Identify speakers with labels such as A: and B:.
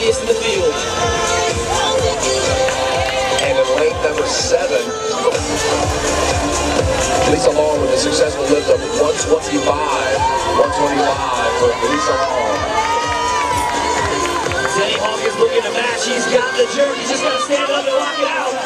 A: luckiest in the field.
B: And in lane number 7, Lisa Long with a successful lift of 125 for Lisa Long.
A: Teddy Hawk is looking to match. He's got the jerk. He's just got to stand up and lock it out.